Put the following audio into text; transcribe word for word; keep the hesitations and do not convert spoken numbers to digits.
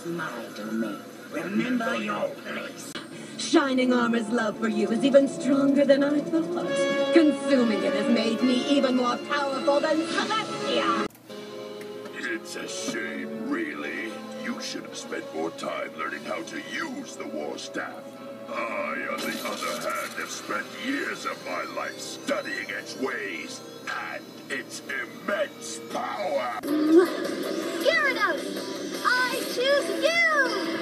It's my domain. Remember your place. Shining Armor's love for you is even stronger than I thought. Consuming it has made me even more powerful than Celestia! It's a shame, really. You should have spent more time learning how to use the War Staff. I, on the other hand, have spent years of my life studying its ways and its immense power. Gyarados! I choose you!